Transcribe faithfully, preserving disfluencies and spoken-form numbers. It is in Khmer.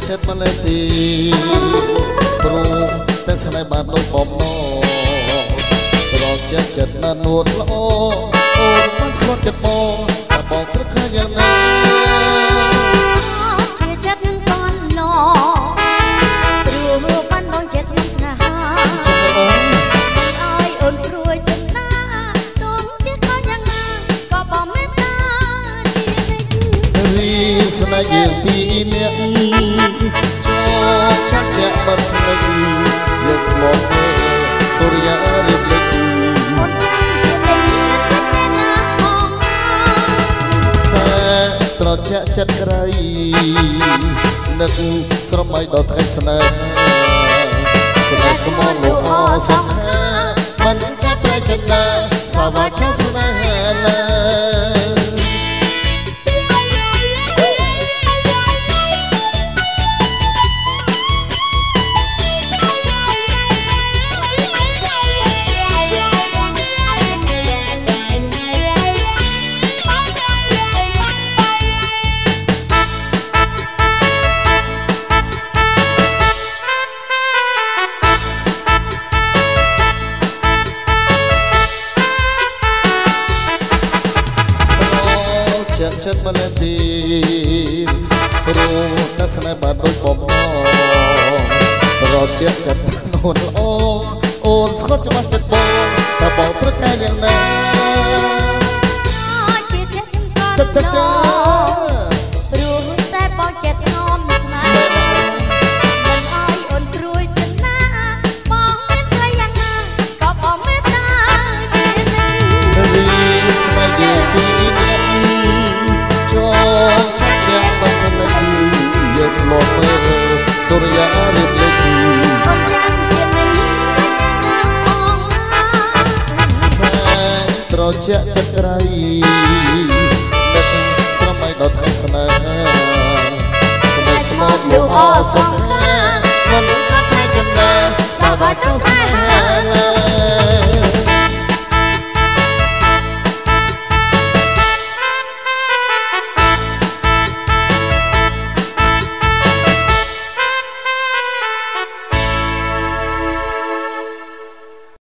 ចិត្តមកលេទីព្រោះតែស្នេហ៍បានដូចបំណងរកចិត្តចិត្តបាននួនល្អអូនបានស្គាល់ចិត្តបងតែបងព្រឹកឃើញយ៉ាងណាជាចិត្តនឹងកូនឡព្រោះបានបងចិត្តនឹងស្នេហាចិត្តអូនឲ្យអូនព្រួយចិត្តណាទុំជាខយ៉ាងណាក៏បងមេត្តាជានិច្ចរីស្នេហ៍យើងពីរនាក់ចូលចាក់ចាក់បាត់ភ្លេចយកមកសូរិយារៀបលេចអូនចាំជាទីតែណាបងសែត្រជាក់ចិត្តក្រៃនឹកស្រមៃដល់ថ្ងៃស្នេហ៍ស្នេហ៍ស្មោះលោកអសង្ខាមិនកាត់ប្រែចិត្តណាសាវ៉ាចាស្នេហ៍ឡើចិត្តមកលេទីព្រោះតែស្នេហ៍បានដូចបំណងរកចិត្តចិត្តអូនល្អអូនស្គាល់ច្បាស់ចិត្តបងតែបងព្រឹកតែយ៉ាងណាជាចិត្តចិត្តចិត្តចាព្រោះតែបងចិត្តងំស្នេហ៍មិនឲ្យអូនព្រួយចិត្តណាបងមានស្រីយ៉ាងណាក៏បងមេត្តារីស្នេហ៍យើងពីរនាក់ចូលចាក់ជាបាត់ភ្លេចយកមកមើលសូរិយារៀបលេចអូនចាំជាទីបងសែត្រជាក់ចិត្តក្រៃនឹកស្រមៃដល់ថ្ងៃស្នេហ៍ស្នេហ៍ស្មោះលោកអសង្ខាមិនកាត់តែចិត្តណាសាវ៉ាចៅស្នេហ៍